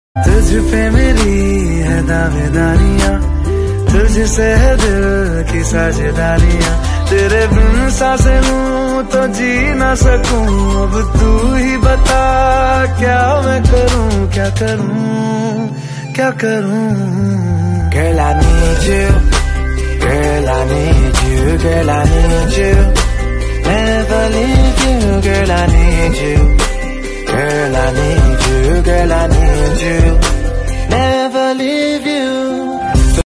तुझ पे मेरी है दावेदारियां, तुझसे है दिल की साझेदारियां। तेरे बिन सांसें लूं तो जी ना सकूं। अब तू ही बता क्या मैं करूं, क्या करूं, क्या करूं। Girl, I need you. Girl, I need you. Girl, I need you. Never leave you. Girl, I need you. Girl, I need you. Girl, I need you. Never leave you.